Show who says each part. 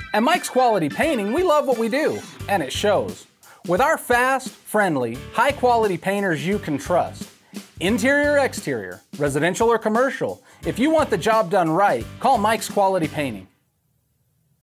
Speaker 1: At Mike's Quality Painting, we love what we do, and it shows. With our fast, friendly, high-quality painters you can trust. Interior or exterior, residential or commercial, if you want the job done right, call Mike's Quality Painting.